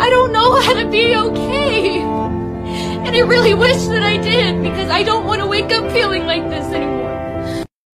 don't know how to be okay. And I really wish that I did, because I don't want to wake up feeling